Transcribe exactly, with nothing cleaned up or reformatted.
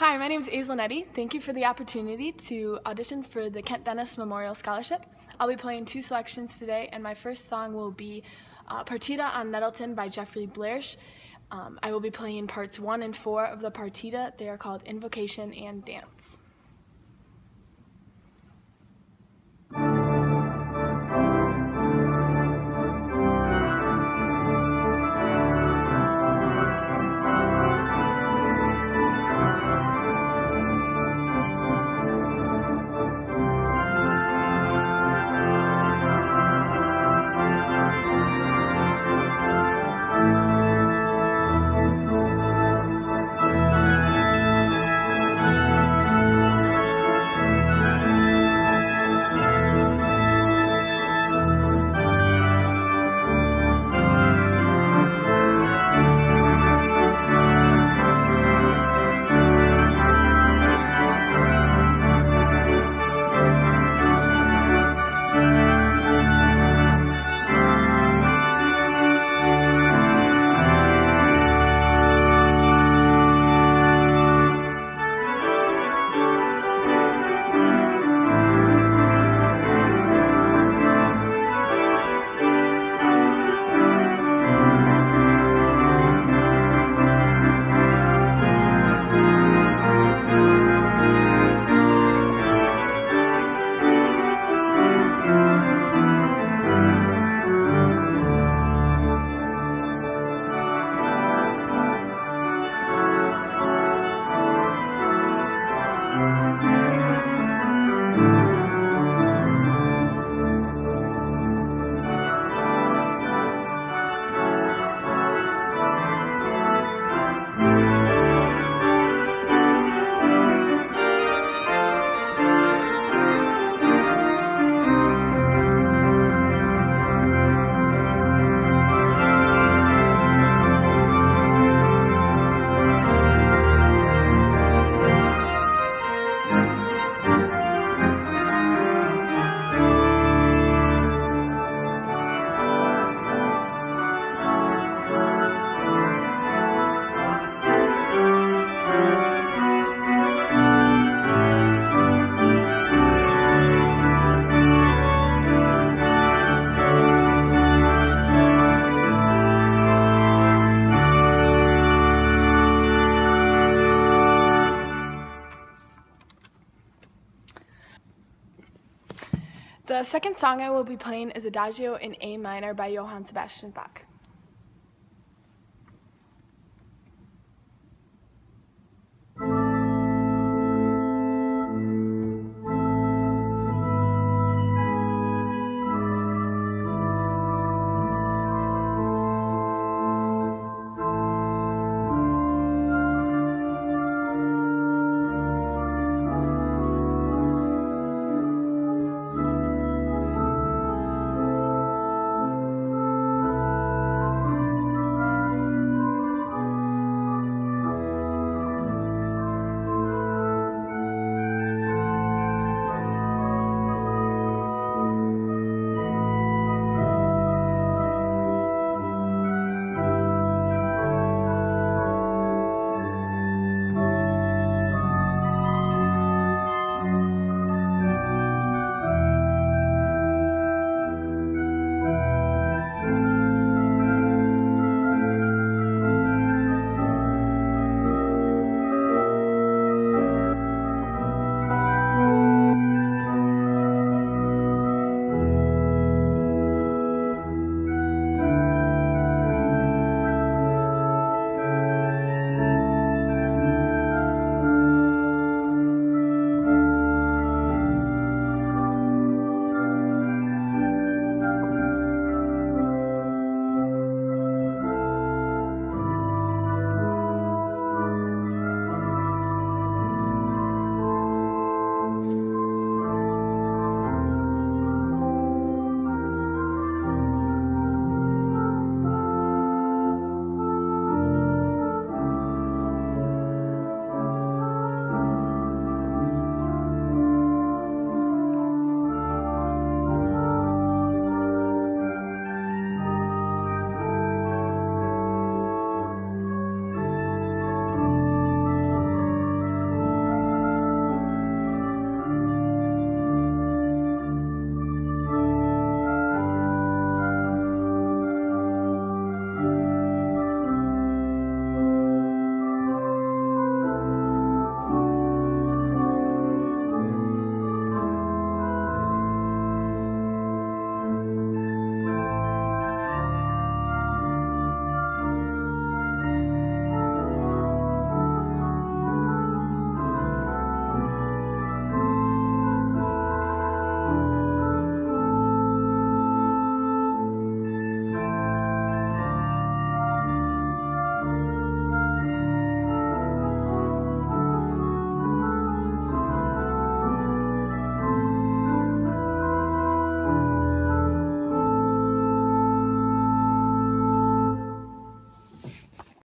Hi, my name is Aislinn Eddy. Thank you for the opportunity to audition for the Kent Dennis Memorial Scholarship. I'll be playing two selections today, and my first song will be uh, Partita on Nettleton by Blersch. Um, I will be playing parts one and four of the Partita. They are called Invocation and Dance. The second song I will be playing is Adagio in A minor by Johann Sebastian Bach.